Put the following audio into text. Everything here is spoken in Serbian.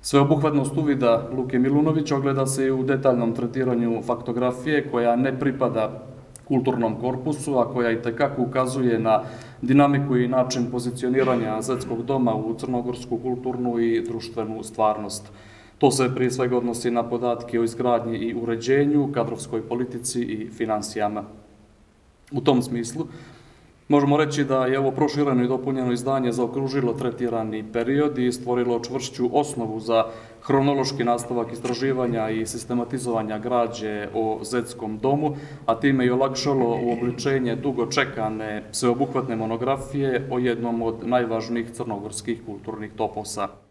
Sveobuhvatnost uvida Luke Milunovića ogleda se i u detaljnom tretiranju faktografije koja ne pripada kulturnom korpusu, a koja itekako ukazuje na dinamiku i način pozicioniranja Zetskog doma u crnogorsku kulturnu i društvenu stvarnost. To se prije svega odnosi na podatke o izgradnji i uređenju, kadrovskoj politici i finansijama. U tom smislu, možemo reći da je ovo prošireno i dopunjeno izdanje zaokružilo tretirani period i stvorilo čvršću osnovu za hronološki nastavak istraživanja i sistematizovanja građe o Zetskom domu, a time i olakšalo uobličenje dugo čekane sveobuhvatne monografije o jednom od najvažnijih crnogorskih kulturnih toposa.